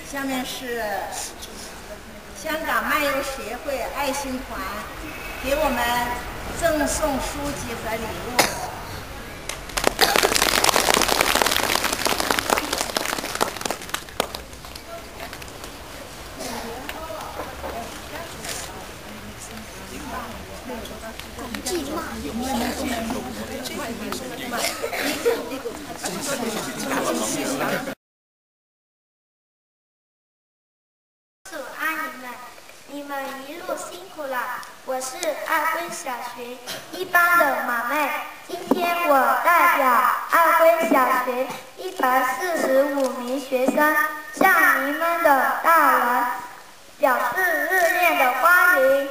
下面是香港漫游协会爱心团给我们赠送书籍和礼物。 你们一路辛苦了，我是爱辉小学一班的马妹。今天我代表爱辉小学145名学生向你们的大人表示热烈的欢迎。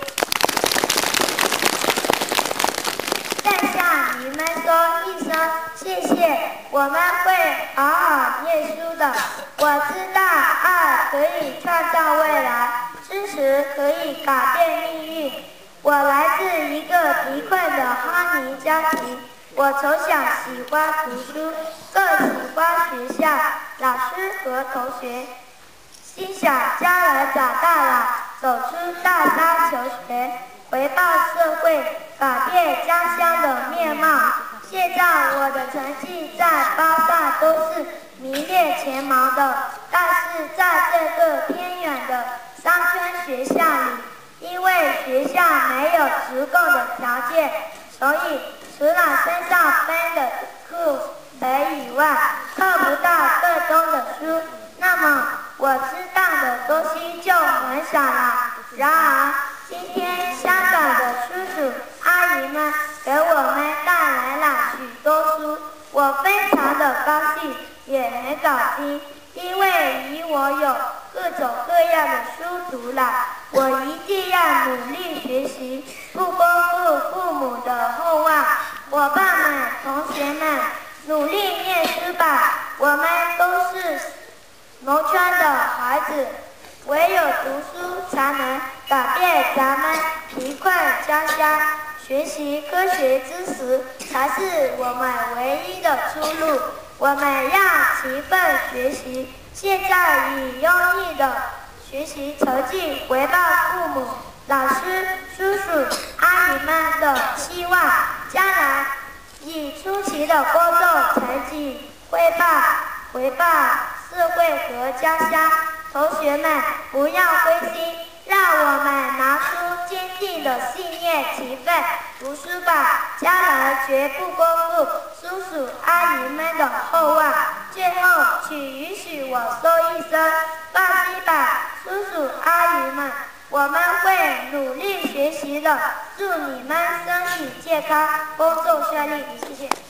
再向你们说一声谢谢，我们会好好念书的。我知道爱可以创造未来。知识可以改变命运。我来自一个贫困的哈尼家庭，我从小喜欢读书，更喜欢学校、老师和同学。心想将来长大了，走出大山求学，回报社会，改变家乡的面貌。现在我的成绩在班上都是名列前茅的，但是在这个偏远的山村学校里，因为学校没有足够的条件，所以除了身上背的课本以外，看不到更多的书。那么我知道的东西就很少了。然而，今天香港的叔叔阿姨们给我们带来了许多书，我非常的高兴，也很感激。因为与我有各种各样的书读了，我一定要努力学习，不辜负父母的厚望。伙伴们、同学们，努力念书吧！我们都是农村的孩子，唯有读书才能改变咱们贫困家乡。学习科学知识才是我们唯一的出路。我们要勤奋学习，现在以优异的学习成绩回报父母、老师、叔叔、阿姨们的希望，将来以出奇的工作成绩回报社会和家乡。同学们不要灰心，让我们拿出坚定的信念，勤奋读书吧，将来绝不辜负叔叔阿姨们的厚望。最后，请允许我说一声放心吧，叔叔阿姨们，我们会努力学习的。祝你们身体健康，工作顺利，谢谢。